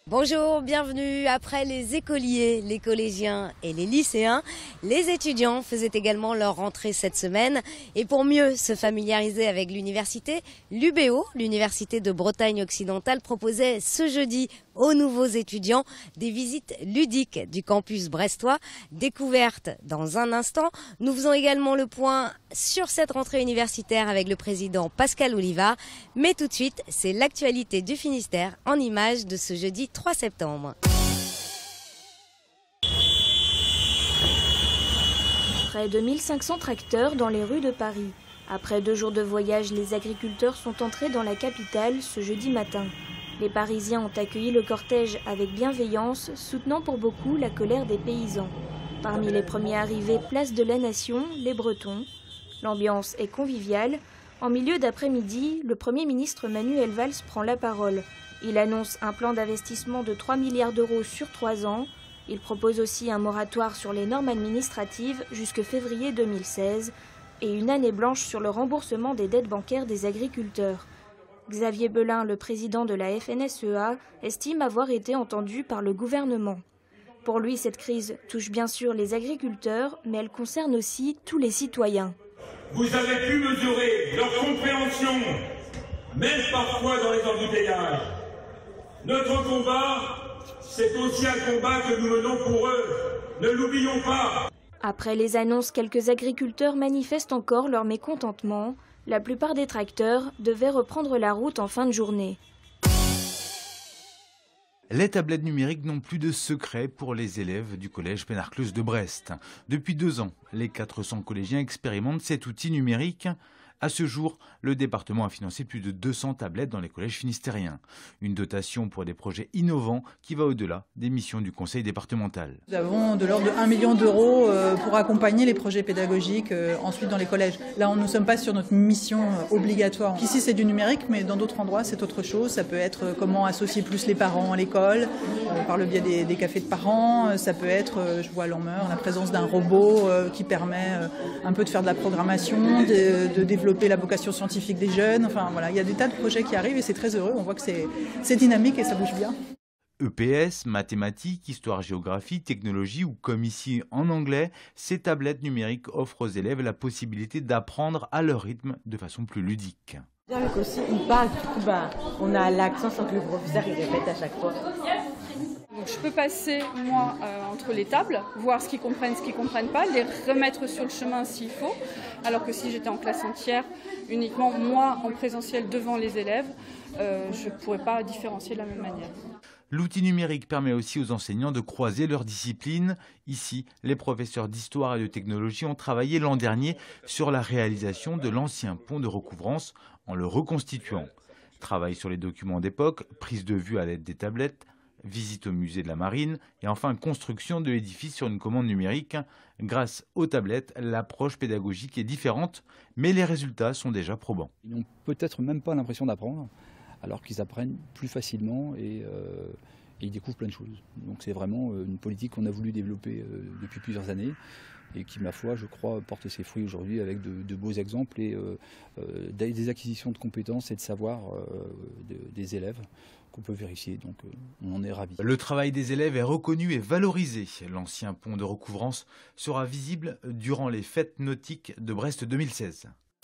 Bonjour, bienvenue. Après les écoliers, les collégiens et les lycéens, les étudiants faisaient également leur rentrée cette semaine. Et pour mieux se familiariser avec l'université, l'UBO, l'Université de Bretagne occidentale, proposait ce jeudi aux nouveaux étudiants des visites ludiques du campus brestois, découvertes dans un instant. Nous faisons également le point sur cette rentrée universitaire avec le président Pascal Olivard. Mais tout de suite, c'est l'actualité du Finistère en images de ce jeudi 3 septembre. Près de 1500 tracteurs dans les rues de Paris. Après 2 jours de voyage, les agriculteurs sont entrés dans la capitale ce jeudi matin. Les Parisiens ont accueilli le cortège avec bienveillance, soutenant pour beaucoup la colère des paysans. Parmi les premiers arrivés, place de la Nation, les Bretons. L'ambiance est conviviale. En milieu d'après-midi, le Premier ministre Manuel Valls prend la parole. Il annonce un plan d'investissement de 3 milliards d'euros sur 3 ans. Il propose aussi un moratoire sur les normes administratives jusque février 2016 et une année blanche sur le remboursement des dettes bancaires des agriculteurs. Xavier Belin, le président de la FNSEA, estime avoir été entendu par le gouvernement. Pour lui, cette crise touche bien sûr les agriculteurs, mais elle concerne aussi tous les citoyens. Vous avez pu mesurer leur compréhension, même parfois dans les embouteillages. Notre combat, c'est aussi un combat que nous menons pour eux. Ne l'oublions pas. Après les annonces, quelques agriculteurs manifestent encore leur mécontentement. La plupart des tracteurs devaient reprendre la route en fin de journée. Les tablettes numériques n'ont plus de secret pour les élèves du collège Pénarcleuse de Brest. Depuis 2 ans, les 400 collégiens expérimentent cet outil numérique. À ce jour, le département a financé plus de 200 tablettes dans les collèges finistériens. Une dotation pour des projets innovants qui va au-delà des missions du conseil départemental. Nous avons de l'ordre de 1 million d'euros pour accompagner les projets pédagogiques ensuite dans les collèges. Là, nous ne sommes pas sur notre mission obligatoire. Ici, c'est du numérique, mais dans d'autres endroits, c'est autre chose. Ça peut être comment associer plus les parents à l'école, par le biais des cafés de parents. Ça peut être, je vois à Lormeur, la présence d'un robot qui permet un peu de faire de la programmation, de développer la vocation scientifique des jeunes. Enfin voilà, il y a des tas de projets qui arrivent et c'est très heureux. On voit que c'est dynamique et ça bouge bien. EPS, mathématiques, histoire-géographie, technologie ou comme ici en anglais, ces tablettes numériques offrent aux élèves la possibilité d'apprendre à leur rythme de façon plus ludique. Avec aussi, ils parlent, du coup, on a l'accent sans que le professeur il répète à chaque fois. Donc je peux passer, moi, entre les tables, voir ce qu'ils comprennent pas, les remettre sur le chemin s'il faut, alors que si j'étais en classe entière, uniquement moi en présentiel devant les élèves, je ne pourrais pas différencier de la même manière. L'outil numérique permet aussi aux enseignants de croiser leurs disciplines. Ici, les professeurs d'histoire et de technologie ont travaillé l'an dernier sur la réalisation de l'ancien pont de recouvrance en le reconstituant. Travail sur les documents d'époque, prise de vue à l'aide des tablettes, visite au musée de la Marine et enfin construction de l'édifice sur une commande numérique. Grâce aux tablettes, l'approche pédagogique est différente, mais les résultats sont déjà probants. Ils n'ont peut-être même pas l'impression d'apprendre, alors qu'ils apprennent plus facilement et ils découvrent plein de choses. Donc c'est vraiment une politique qu'on a voulu développer depuis plusieurs années et qui, ma foi, je crois, porte ses fruits aujourd'hui avec de beaux exemples et des acquisitions de compétences et de savoir des élèves qu'on peut vérifier. Donc on en est ravis. Le travail des élèves est reconnu et valorisé. L'ancien pont de recouvrance sera visible durant les fêtes nautiques de Brest 2016.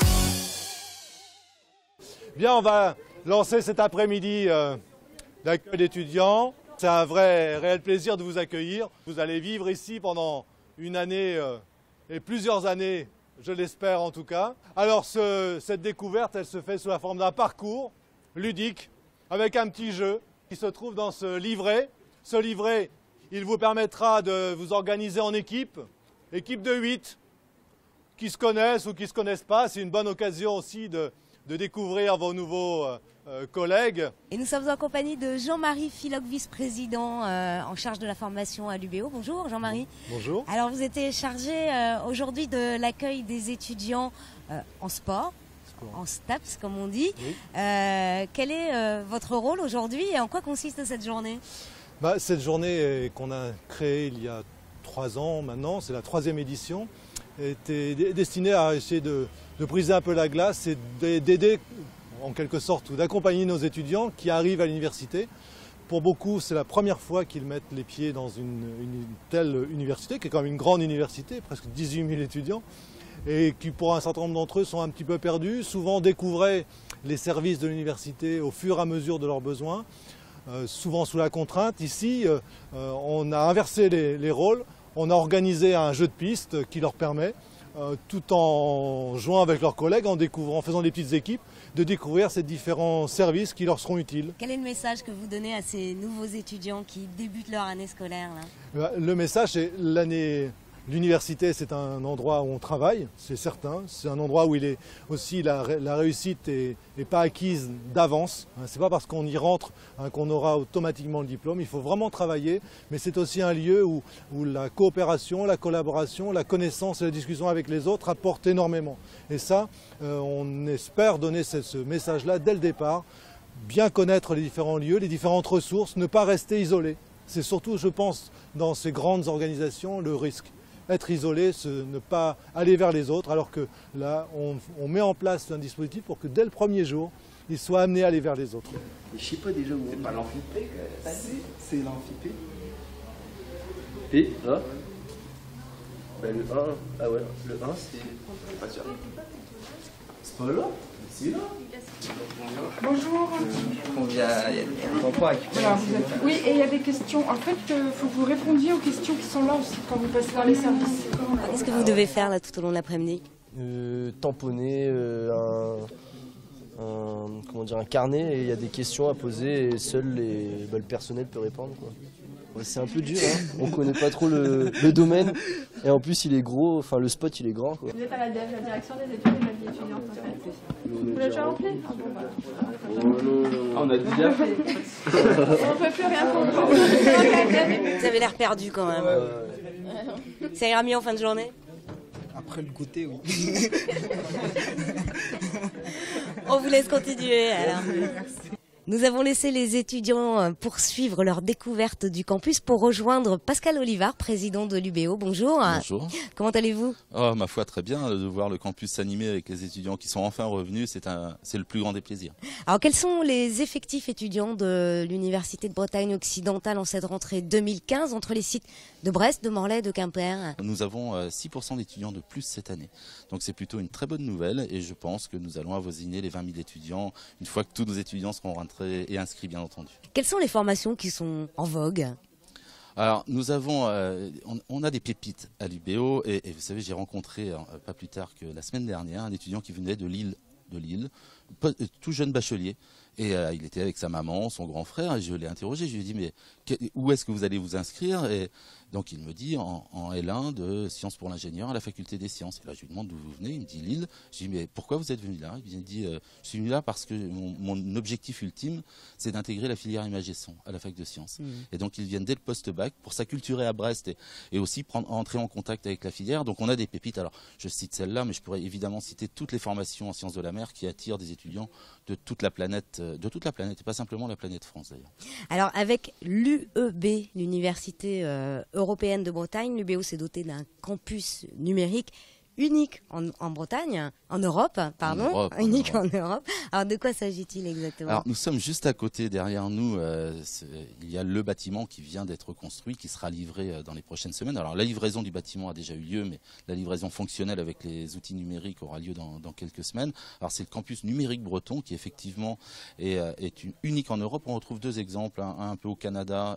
Bien, on va lancer cet après-midi l'accueil d'étudiants. C'est un réel plaisir de vous accueillir. Vous allez vivre ici pendant une année et plusieurs années, je l'espère en tout cas. Alors cette découverte, elle se fait sous la forme d'un parcours ludique avec un petit jeu qui se trouve dans ce livret. Ce livret, il vous permettra de vous organiser en équipe de 8 qui se connaissent ou qui ne se connaissent pas. C'est une bonne occasion aussi de découvrir vos nouveaux collègues. Et nous sommes en compagnie de Jean-Marie Philoc, vice-président en charge de la formation à l'UBO. Bonjour Jean-Marie. Bonjour. Alors vous étiez chargé aujourd'hui de l'accueil des étudiants en sport, en STAPS comme on dit. Oui. Quel est votre rôle aujourd'hui et en quoi consiste cette journée ? Cette journée qu'on a créée il y a 3 ans maintenant, c'est la 3e édition, était destinée à essayer de briser un peu la glace et d'aider en quelque sorte ou d'accompagner nos étudiants qui arrivent à l'université pour beaucoup, c'est la première fois qu'ils mettent les pieds dans une telle université, qui est quand même une grande université, presque 18 000 étudiants, et qui pour un certain nombre d'entre eux sont un petit peu perdus, souvent découvraient les services de l'université au fur et à mesure de leurs besoins, souvent sous la contrainte. Ici, on a inversé les rôles, on a organisé un jeu de piste qui leur permet, tout en jouant avec leurs collègues, en faisant des petites équipes, de découvrir ces différents services qui leur seront utiles. Quel est le message que vous donnez à ces nouveaux étudiants qui débutent leur année scolaire là ? Le message, c'est l'université, c'est un endroit où on travaille, c'est certain. C'est un endroit où la réussite n'est pas acquise d'avance. C'est pas parce qu'on y rentre qu'on aura automatiquement le diplôme. Il faut vraiment travailler, mais c'est aussi un lieu où la coopération, la collaboration, la connaissance et la discussion avec les autres apportent énormément. Et ça, on espère donner ce message-là dès le départ. Bien connaître les différents lieux, les différentes ressources, ne pas rester isolé. C'est surtout, je pense, dans ces grandes organisations, le risque. Être isolé, ne pas aller vers les autres, alors que là, on met en place un dispositif pour que dès le premier jour, ils soient amenés à aller vers les autres. Je ne sais pas déjà où. C'est pas l'amphipé, c'est l'amphipé. P, A. Ben, le 1, ah ouais, le 1 c'est pas sûr. C'est pas là, c'est là. Bonjour. On vient, il y a un temps à récupérer. Voilà, oui, et il y a des questions. En fait, il faut que vous répondiez aux questions qui sont là aussi quand vous passez dans les services. Qu'est-ce que vous devez faire là tout au long de l'après-midi ? Tamponner un carnet, et il y a des questions à poser et seul le personnel peut répondre, quoi. Ouais, c'est un peu dur, hein. On connaît pas trop le domaine et en plus il est gros, enfin le spot il est grand, quoi. Vous êtes à la DEV, la direction des études et de la vie étudiante en fait. Vous l'avez déjà rempli ? On a déjà fait. On ne peut plus rien comprendre. Vous avez l'air perdu quand même. Ça ira mieux en fin de journée ? Après le goûter, oui. On vous laisse continuer alors. Nous avons laissé les étudiants poursuivre leur découverte du campus pour rejoindre Pascal Olivard, président de l'UBO. Bonjour. Bonjour. Comment allez-vous ? Oh, ma foi, très bien. De voir le campus s'animer avec les étudiants qui sont enfin revenus, c'est le plus grand des plaisirs. Alors, quels sont les effectifs étudiants de l'Université de Bretagne occidentale en cette rentrée 2015 entre les sites de Brest, de Morlaix, de Quimper ? Nous avons 6% d'étudiants de plus cette année. Donc c'est plutôt une très bonne nouvelle et je pense que nous allons avoisiner les 20 000 étudiants une fois que tous nos étudiants seront rentrés et inscrits, bien entendu. Quelles sont les formations qui sont en vogue ? Alors nous avons, on a des pépites à l'UBO et vous savez, j'ai rencontré pas plus tard que la semaine dernière un étudiant qui venait de Lille, tout jeune bachelier. Et il était avec sa maman, son grand frère, et je l'ai interrogé, je lui ai dit mais où est-ce que vous allez vous inscrire ? Et donc il me dit en L1 de sciences pour l'ingénieur à la faculté des sciences. Et là je lui demande d'où vous venez, il me dit Lille. Je lui dis mais pourquoi vous êtes venu là ? Il me dit je suis venu là parce que mon objectif ultime c'est d'intégrer la filière image-son à la fac de sciences. Et donc ils viennent dès le post-bac pour s'acculturer à Brest et aussi entrer en contact avec la filière. Donc on a des pépites, alors je cite celle-là, mais je pourrais évidemment citer toutes les formations en sciences de la mer qui attirent des étudiants de toute la planète, et pas simplement la planète France d'ailleurs. Alors avec l'UEB, l'Université européenne de Bretagne, l'UBO s'est doté d'un campus numérique unique en Bretagne, en Europe, pardon, unique en Europe. Alors de quoi s'agit-il exactement ? Alors nous sommes juste à côté, derrière nous, il y a le bâtiment qui vient d'être construit, qui sera livré dans les prochaines semaines. Alors la livraison du bâtiment a déjà eu lieu, mais la livraison fonctionnelle avec les outils numériques aura lieu dans quelques semaines. Alors c'est le campus numérique breton qui effectivement est unique en Europe. On retrouve deux exemples, un peu au Canada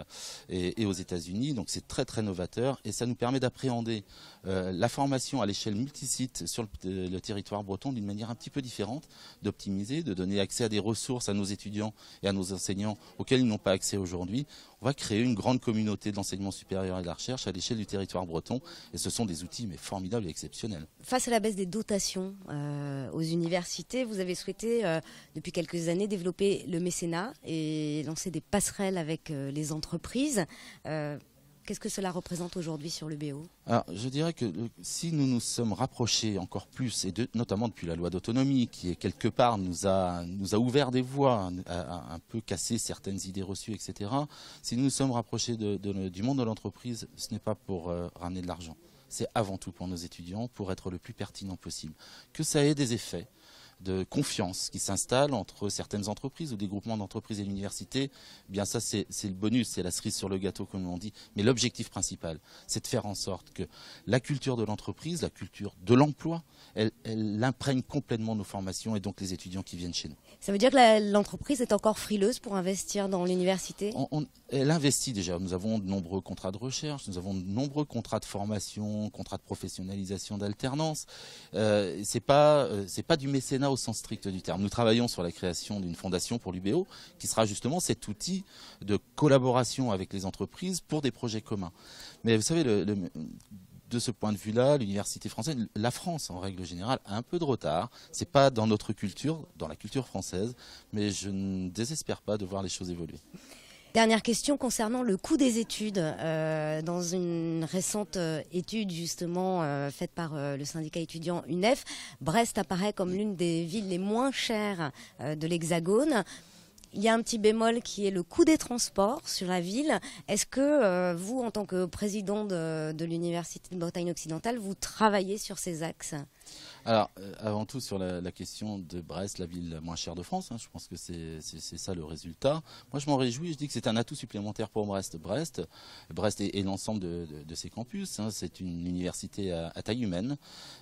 et aux États-Unis. Donc c'est très très novateur et ça nous permet d'appréhender la formation à l'échelle multisite sur le territoire breton d'une manière un petit peu différente, d'optimiser, de donner accès à des ressources à nos étudiants et à nos enseignants auxquels ils n'ont pas accès aujourd'hui. On va créer une grande communauté de l'enseignement supérieur et de la recherche à l'échelle du territoire breton et ce sont des outils mais formidables et exceptionnels. Face à la baisse des dotations aux universités, vous avez souhaité depuis quelques années développer le mécénat et lancer des passerelles avec les entreprises. Qu'est-ce que cela représente aujourd'hui sur l'UBO ? Alors, je dirais que si nous nous sommes rapprochés encore plus, et notamment depuis la loi d'autonomie, qui quelque part nous a ouvert des voies, a un peu cassé certaines idées reçues, etc. Si nous nous sommes rapprochés du monde de l'entreprise, ce n'est pas pour ramener de l'argent. C'est avant tout pour nos étudiants, pour être le plus pertinent possible. Que ça ait des effets de confiance qui s'installe entre certaines entreprises ou des groupements d'entreprises et l'université. Eh bien ça, c'est le bonus, c'est la cerise sur le gâteau, comme on dit. Mais l'objectif principal, c'est de faire en sorte que la culture de l'entreprise, la culture de l'emploi, elle imprègne complètement nos formations et donc les étudiants qui viennent chez nous. Ça veut dire que l'entreprise est encore frileuse pour investir dans l'université? Elle investit déjà. Nous avons de nombreux contrats de recherche, nous avons de nombreux contrats de formation, contrats de professionnalisation, d'alternance. C'est pas du mécénat au sens strict du terme. Nous travaillons sur la création d'une fondation pour l'UBO qui sera justement cet outil de collaboration avec les entreprises pour des projets communs. Mais vous savez, de ce point de vue-là, l'université française, la France en règle générale, a un peu de retard. C'est pas dans notre culture, dans la culture française, mais je ne désespère pas de voir les choses évoluer. Dernière question concernant le coût des études. Dans une récente étude justement faite par le syndicat étudiant UNEF, Brest apparaît comme l'une des villes les moins chères de l'Hexagone. Il y a un petit bémol qui est le coût des transports sur la ville. Est-ce que vous, en tant que président de l'Université de Bretagne occidentale, vous travaillez sur ces axes ? Alors, avant tout, sur la question de Brest, la ville la moins chère de France, je pense que c'est ça le résultat. Moi, je m'en réjouis, je dis que c'est un atout supplémentaire pour Brest. Brest et l'ensemble de ses campus, c'est une université à taille humaine.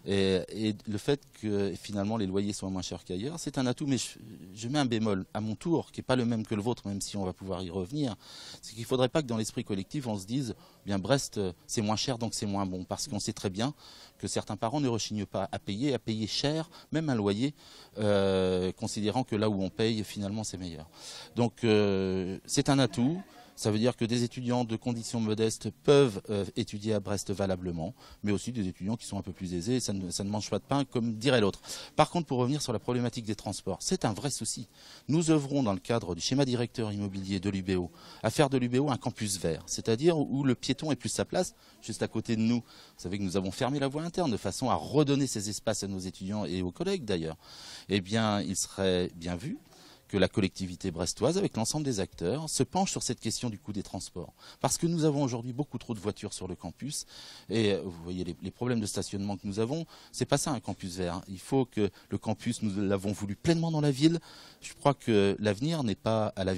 Et le fait que, finalement, les loyers soient moins chers qu'ailleurs, c'est un atout. Mais je mets un bémol à mon tour, qui n'est pas le même que le vôtre, même si on va pouvoir y revenir. C'est qu'il ne faudrait pas que dans l'esprit collectif, on se dise, bien Brest, c'est moins cher, donc c'est moins bon. Parce qu'on sait très bien que certains parents ne rechignent pas à payer cher, même un loyer, considérant que là où on paye, finalement, c'est meilleur. Donc, c'est un atout. Ça veut dire que des étudiants de conditions modestes peuvent étudier à Brest valablement, mais aussi des étudiants qui sont un peu plus aisés, ça ne mange pas de pain, comme dirait l'autre. Par contre, pour revenir sur la problématique des transports, c'est un vrai souci. Nous œuvrons dans le cadre du schéma directeur immobilier de l'UBO à faire de l'UBO un campus vert, c'est-à-dire où le piéton ait plus sa place, juste à côté de nous. Vous savez que nous avons fermé la voie interne de façon à redonner ces espaces à nos étudiants et aux collègues d'ailleurs. Eh bien, il serait bien vu que la collectivité brestoise, avec l'ensemble des acteurs, se penche sur cette question du coût des transports. Parce que nous avons aujourd'hui beaucoup trop de voitures sur le campus, et vous voyez les problèmes de stationnement que nous avons, c'est pas ça un campus vert. Il faut que le campus, nous l'avons voulu pleinement dans la ville. Je crois que l'avenir n'est pas à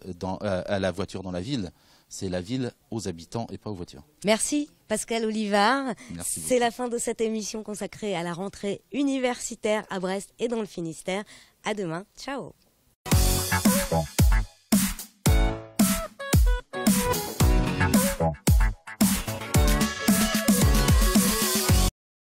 la voiture dans la ville, c'est la ville aux habitants et pas aux voitures. Merci Pascal Olivard. C'est la fin de cette émission consacrée à la rentrée universitaire à Brest et dans le Finistère. À demain. Ciao.